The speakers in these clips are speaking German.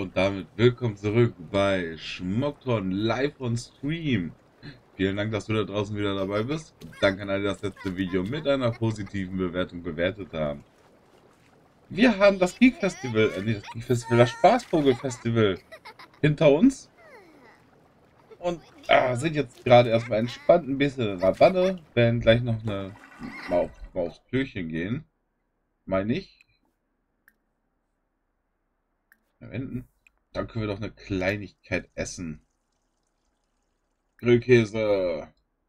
Und damit willkommen zurück bei Schmockton live on Stream. Vielen Dank, dass du da draußen wieder dabei bist. Und danke an alle, die das letzte Video mit einer positiven Bewertung bewertet haben. Wir haben das Geek Festival, nicht das Geek Festival, das Spaßvogel Festival hinter uns. Und sind jetzt gerade erstmal entspannt, ein bisschen in der Wanne. Werden gleich noch mal aufs Klöchen gehen. Meine ich. Wenden. Dann können wir doch eine Kleinigkeit essen. Grillkäse.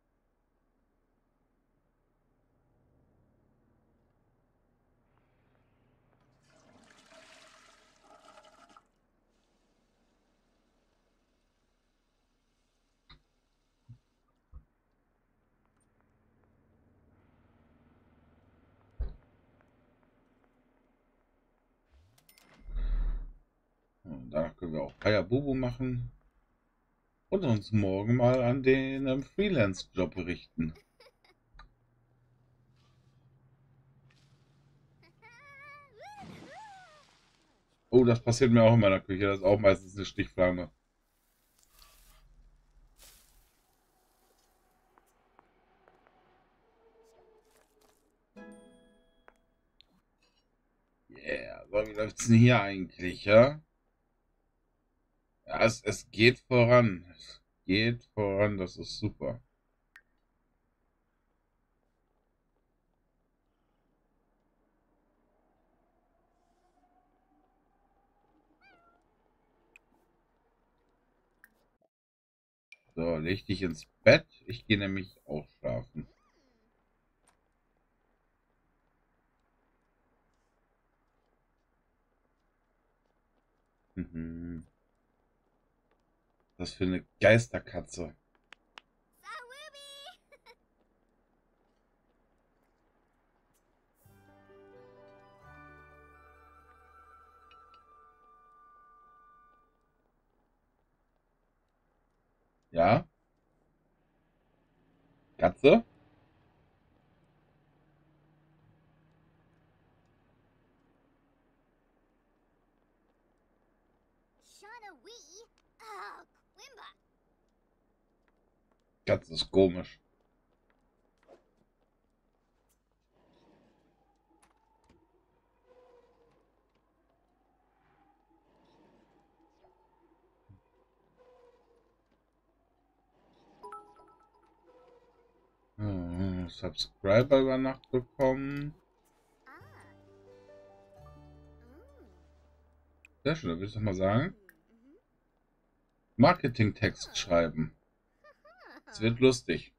Und danach können wir auch Bubu machen und uns morgen mal an den Freelance-Job richten. Oh, das passiert mir auch in meiner Küche. Das ist auch meistens eine Stichflamme. Yeah, so, wie läuft's denn hier eigentlich, ja? Ja, es geht voran. Es geht voran, das ist super. So, leg dich ins Bett. Ich gehe nämlich auch schlafen. Mhm. Was für eine Geisterkatze. Ja? Katze? Katze ist komisch. Subscriber über Nacht bekommen. Sehr schön, da würde ich doch mal sagen. Marketingtext schreiben. Es wird lustig.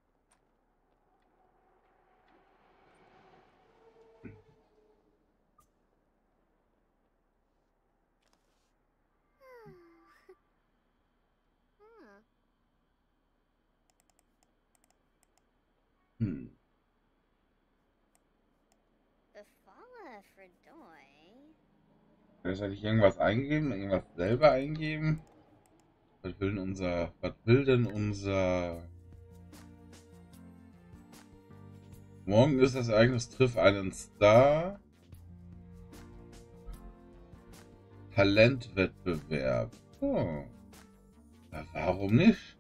Hm. Soll ich irgendwas eingeben? Irgendwas selber eingeben? Was will denn unser... Morgen ist das Ereignis, triff einen Star. Talentwettbewerb. Oh. Ja, warum nicht?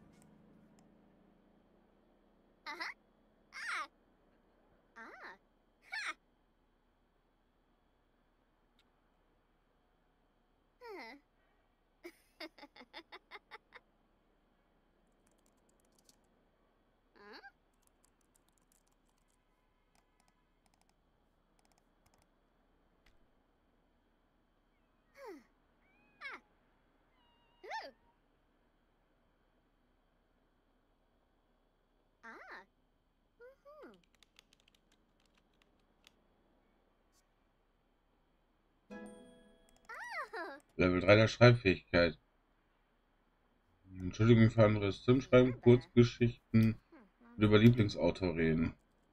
Level 3 der Schreibfähigkeit. Entschuldigung für anderes Sim schreiben, Kurzgeschichten und über Lieblingsautor reden.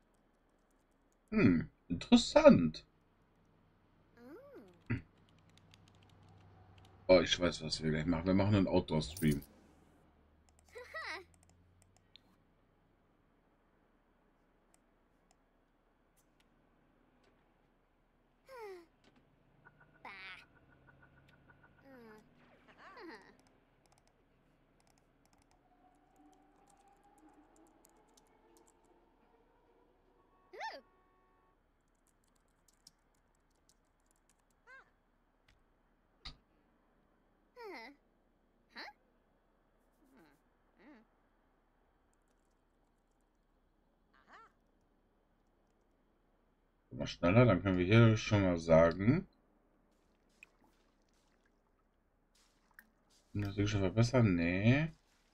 Interessant. Oh, ich weiß, was wir gleich machen. Wir machen einen Outdoor-Stream. mal schneller, dann können wir hier schon mal sagen. Sicher verbessern? Nee.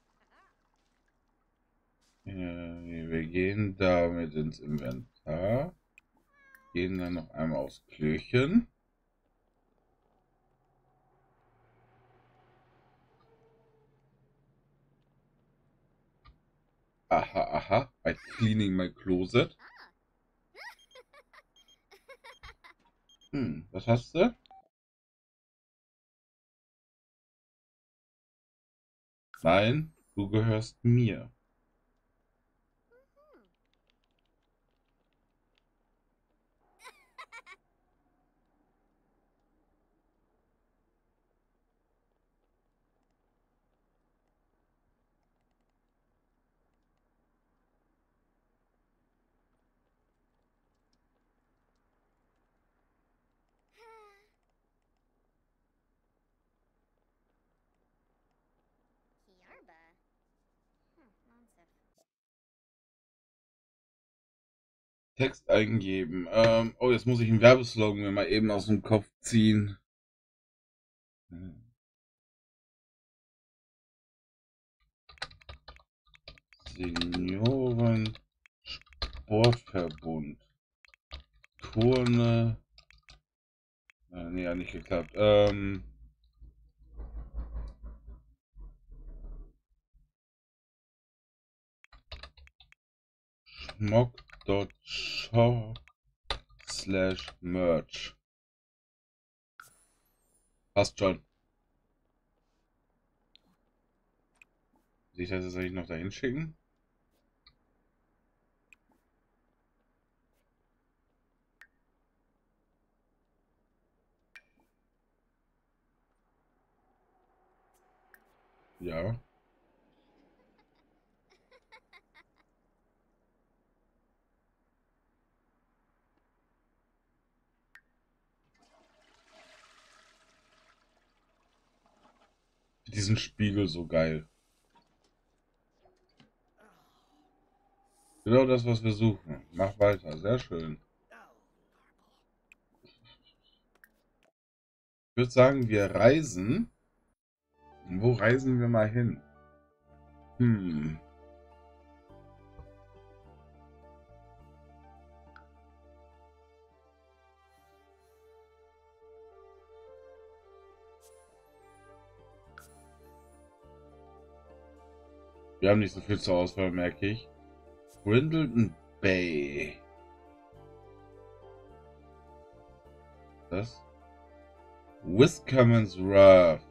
Wir gehen damit ins Inventar. Gehen dann noch einmal aufs Klöchen. Aha, aha. By cleaning my closet. Was hast du? Nein, du gehörst mir. Text eingeben. Oh, jetzt muss ich einen Werbeslogan mir mal eben aus dem Kopf ziehen. Senioren Sportverbund. Turne. Nee, hat nicht geklappt. schmock.shop/merch. Passt schon. Soll ich das jetzt eigentlich noch dahin schicken? Ja. Diesen Spiegel so geil. Genau das, was wir suchen. Mach weiter. Sehr schön. Ich würde sagen, wir reisen. Wo reisen wir mal hin? Wir haben nicht so viel zur Auswahl, merke ich. Brindleton Bay. Das? Wiscommen's Raft.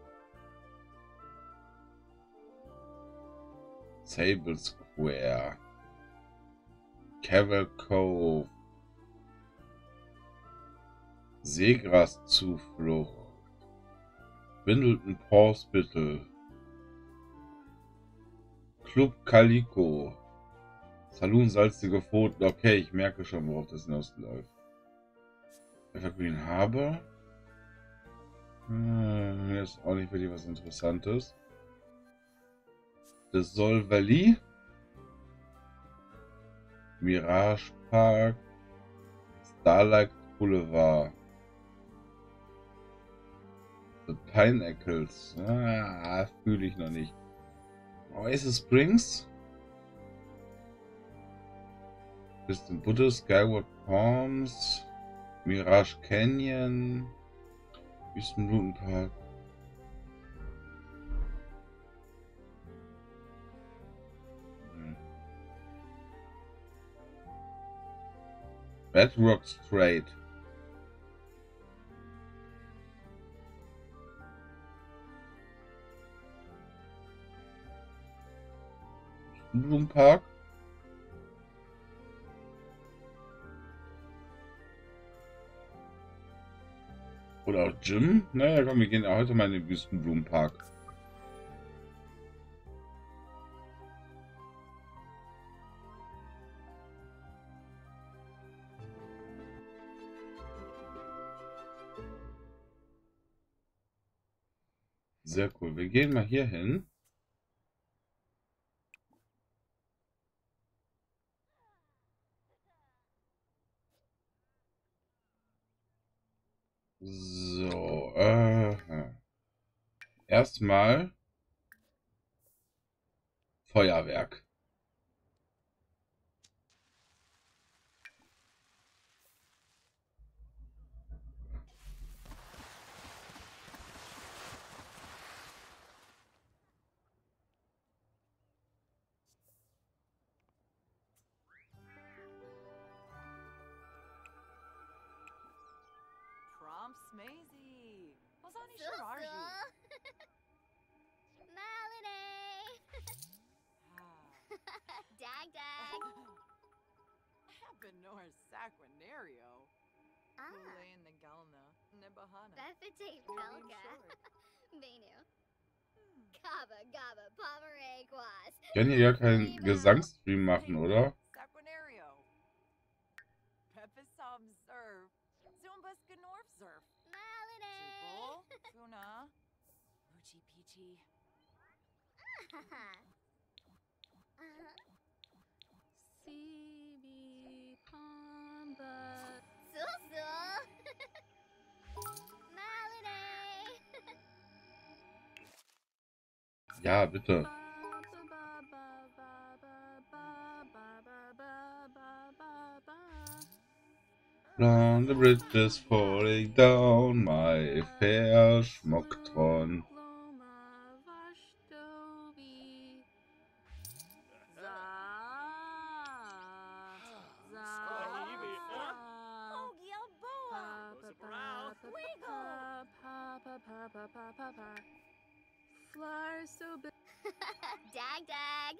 Sable Square. Cavell Cove. Seegraszuflucht. Brindleton Hospital. Club Calico. Saloon Salzige Pfoten. Okay, ich merke schon, worauf das hinausläuft. Evergreen Harbor. Hier ist auch nicht wirklich was Interessantes. The Sol Valley. Mirage Park. Starlight Boulevard. The Pineapples. Fühle ich noch nicht. Oasis Springs. Distant Butte, Skyward Palms. Mirage Canyon. Wüstenblumenpark. Bedrock Strait. Blumenpark. Oder auch Gym. Naja, komm, wir gehen heute mal in den Wüstenblumenpark. Sehr cool. Wir gehen mal hier hin. So, erstmal Feuerwerk. Prom Smazy. Ozani Shirarji. Malinae! Dag dag! Benor Saquinario. Hule in the Galna. Nibahana. Befete Nubian Pelga. Short. Benu. Gaba Gaba Pomerequas. Ich kann hier gar keinen Gesangsstream machen, oder? Saquinario. Pepisam Surf. Zumbas Ganorf Surf. Malinae! Jubal. Tuna. Uchi Peachy. CB Pamba. Sul! Malinae! Ja, bitte. Run, the bridge is falling down, my fair Schmocktron. Fly so big. Dag dag!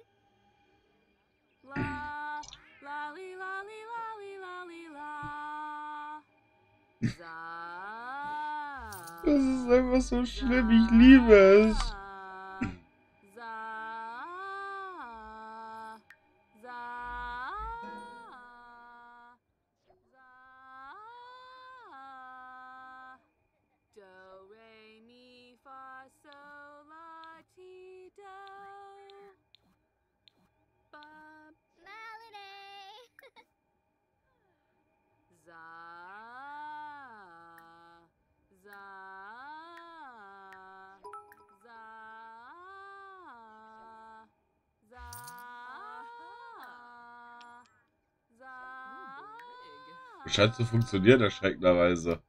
La, lolly, lolly, lolly, lolly, la. Za. Das ist einfach so schlimm, ich liebe es. Za. Za. Do, re, mi, fa, sol, la, ti, do. Ba, Malinae! za. Za. Za. Za. Za. Scheint zu funktionieren, erschreckenderweise.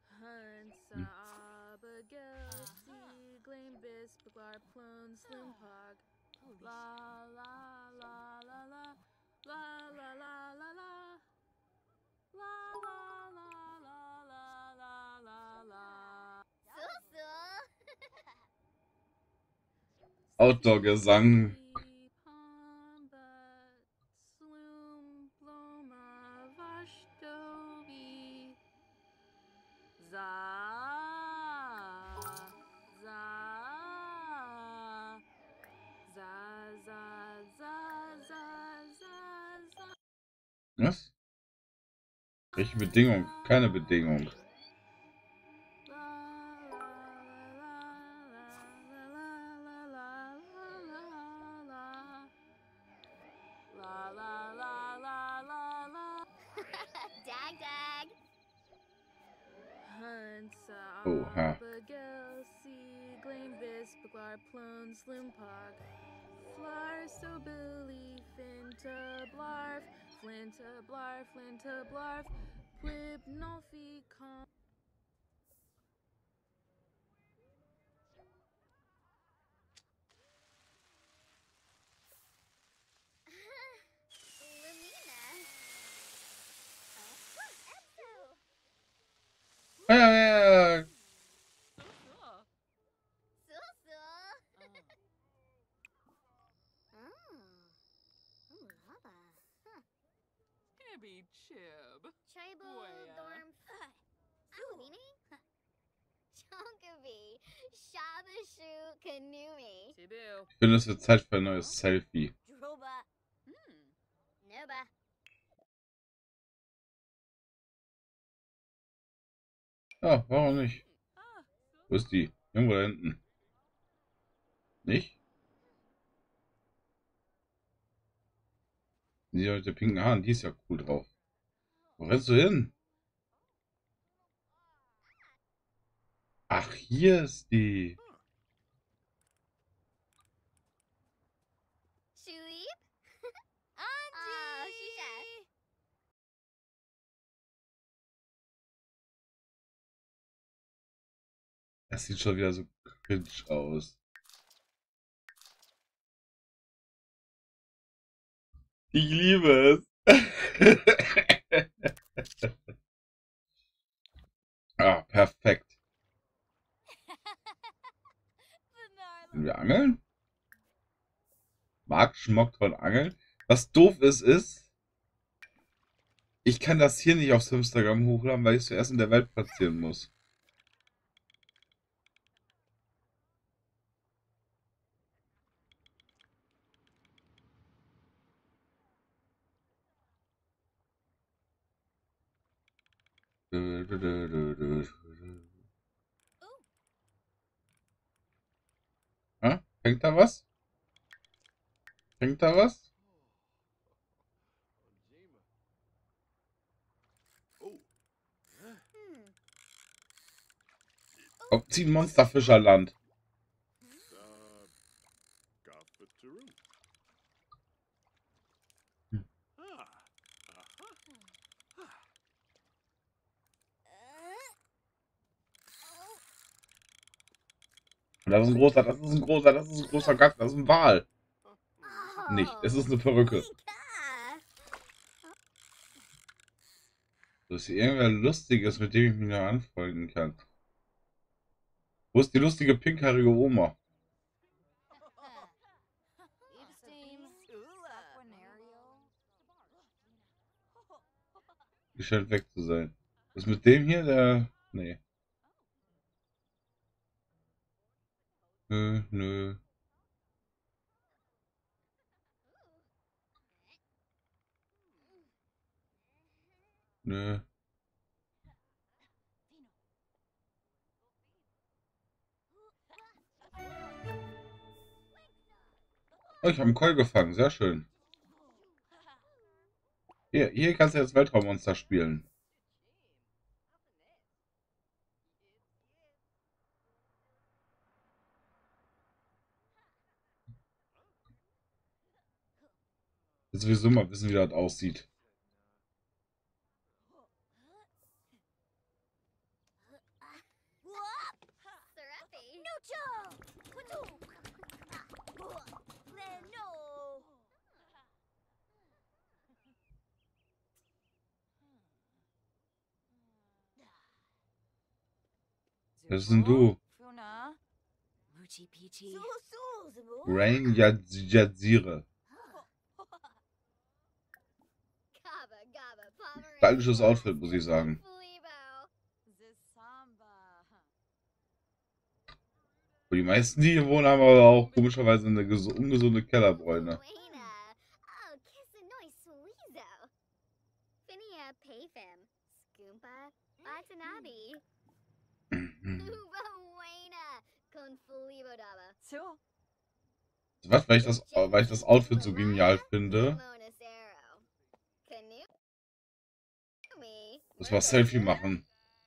Sul! Outdoor-Gesang. Was? Welche Bedingung? Keine Bedingung. Dag dag! Oha. Flar so Billy Finta Blarf Flinta Blarf Flinta Blarf Plib Nolfi Con Lumina! Epso! Feuerwerk! Hibby Chib. Tribal Wea. Dorm. Alumini? Chonkavi. Shabashu Kanumi. Tibu. Ich finde, es wird Zeit für ein neues Selfie. Droba. Noba. Ja, warum nicht? Wo ist die? Irgendwo da hinten. Nicht? Die mit den pinken Haaren, die ist ja cool drauf. Wo rennst du hin? Ach, hier ist die. Shuib? Oh, Shisha. Das sieht schon wieder so cringe aus. Ich liebe es. Ah, perfekt. Können wir angeln? Mag Schmocktroll angeln? Was doof ist, ich kann das hier nicht aufs Instagram hochladen, weil ich es zuerst in der Welt platzieren muss. Ha? Fängt da was? Fängt da was? Hmm. Kommt zieht Monsterfischerland. Und das ist ein großer, das ist ein großer, das ist ein großer Gast, das ist ein Wal. Nicht, es ist eine Perücke. Das ist irgendwer Lustiges, mit dem ich mich noch anfreunden kann. Wo ist die lustige pinkhaarige Oma? Die scheint weg zu sein. Was ist mit dem hier? Der. Nee. Nö, nö. Nö. Oh, ich habe einen Koi gefangen. Sehr schön. Hier kannst du jetzt Weltraummonster spielen. Jetzt sowieso mal wissen, wie das aussieht. Wer ist denn du? Rain Jadzire. Stylisches Outfit, muss ich sagen. Und die meisten, die hier wohnen, haben aber auch komischerweise eine ungesunde Kellerbräune. Was, weil ich das Outfit so genial finde. Das war Selfie machen.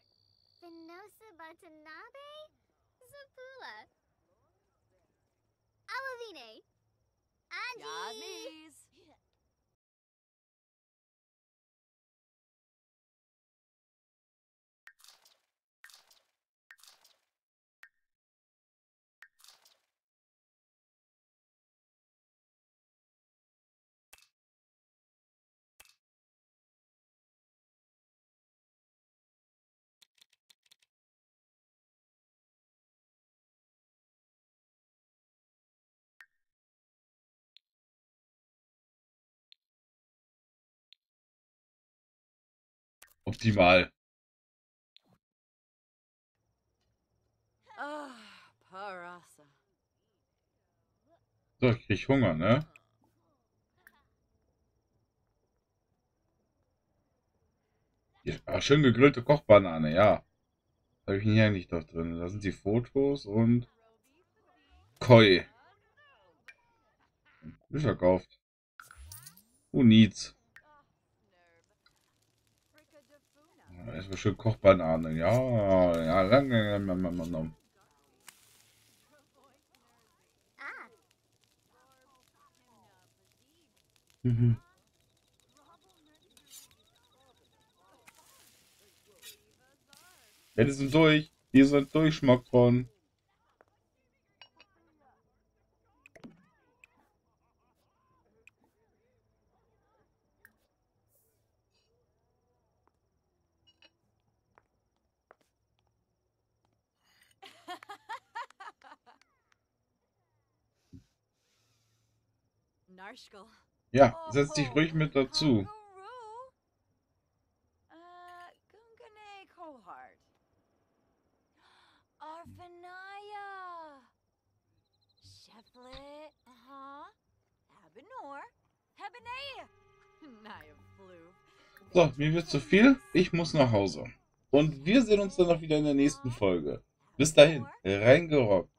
Optimal. So, ich krieg Hunger, ne? Ja, schön gegrillte Kochbanane, ja. Da habe ich hier nicht noch drin. Da sind die Fotos und Koi. Ist verkauft. Who needs? Erstmal schön Kochbananen. Ja, ja, lang. Mhm. Ja, die sind durch. Die sind durch, Schmockron. Narshkel. Ja, setz dich ruhig mit dazu. Gungane Kohart. Arvanaya. Sheplet. Habenor. Habenea. Naya Floof. So, mir wird zu viel. Ich muss nach Hause. Und wir sehen uns dann noch wieder in der nächsten Folge. Bis dahin, reingerockt.